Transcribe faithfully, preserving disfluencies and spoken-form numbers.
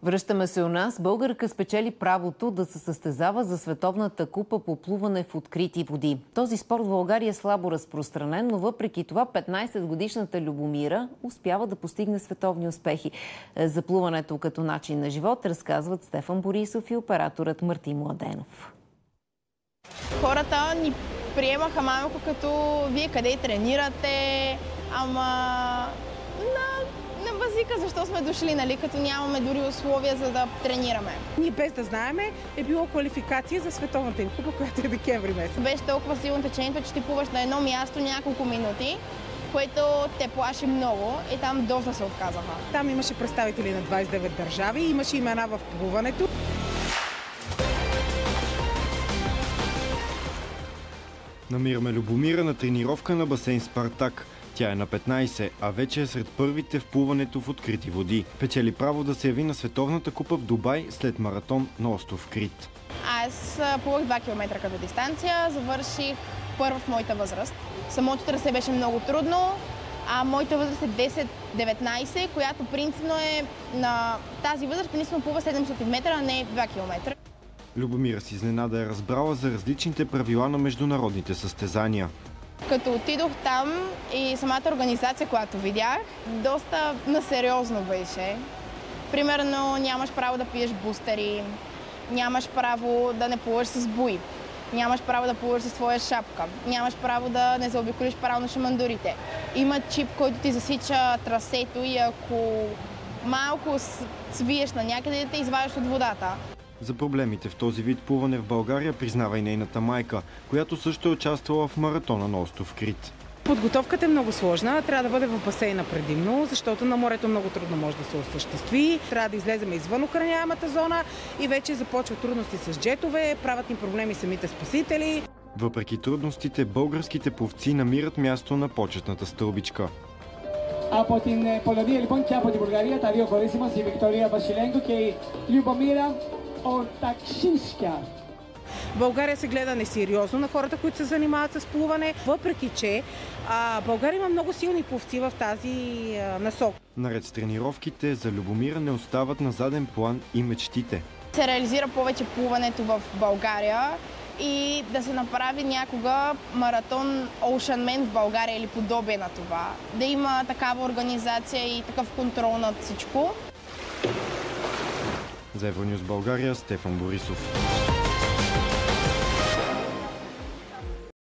Връщаме се у нас. Българка спечели правото да се състезава за Световната купа по плуване в открити води. Този спорт в България е слабо разпространен, но въпреки това петнайсетгодишната Любомира успява да постигне световни успехи. За плуването като начин на живот разказват Стефан Борисов и операторът Мартин Младенов. Хората ни приемаха малко като вие къде тренирате, ама на, на базика защо сме дошли, нали, като нямаме дори условия за да тренираме. Ние без да знаеме е било квалификация за Световната им купа, която е декември месец. Беше толкова силно течението, че ти плуваш на едно място няколко минути, което те плаши много и там доста се отказаха. Там имаше представители на двайсет и девет държави, имаше имена в плуването. Намираме Любомира на тренировка на басейн Спартак. Тя е на петнайсет, а вече е сред първите в плуването в открити води. Печели право да се яви на Световната купа в Дубай след маратон на остров Крит. Аз плувах два километра като дистанция, завърших първо в моята възраст. Самото трасе беше много трудно, а моята възраст е десет-деветнайсет, която принципно е на тази възраст, принципно плува седемстотин метра, а не два километра. Любомира с изненада е разбрала за различните правила на международните състезания. Като отидох там и самата организация, която видях, доста насериозно беше. Примерно нямаш право да пиеш бустери, нямаш право да не плуваш с буи, нямаш право да плуваш със своя шапка, нямаш право да не заобиколиш правилно шамандурите. Има чип, който ти засича трасето и ако малко свиеш на някъде, те извадиш от водата. За проблемите в този вид плуване в България признава и нейната майка, която също е участвала в маратона на остров Крит. Подготовката е много сложна, трябва да бъде в басейна предимно, защото на морето много трудно може да се осъществи. Трябва да излезем извън охраняемата зона и вече започват трудности с джетове, правят им проблеми самите спасители. Въпреки трудностите, българските пловци намират място на почетната стълбичка. Από την Πολωνία λοιπόν και από την Βουλγαρία τα δύο κορίτσια μας, η Βικτωρία Βασιλέγκο και η Любомира Ортаксинска. България се гледа несериозно на хората, които се занимават с плуване, въпреки че а, България има много силни пловци в тази а, насока. Наред с тренировките, за Любомира не остават на заден план и мечтите. Се реализира повече плуването в България и да се направи някога маратон Ocean Man в България или подобие на това. Да има такава организация и такъв контрол над всичко. За Евронюс България, Стефан Борисов.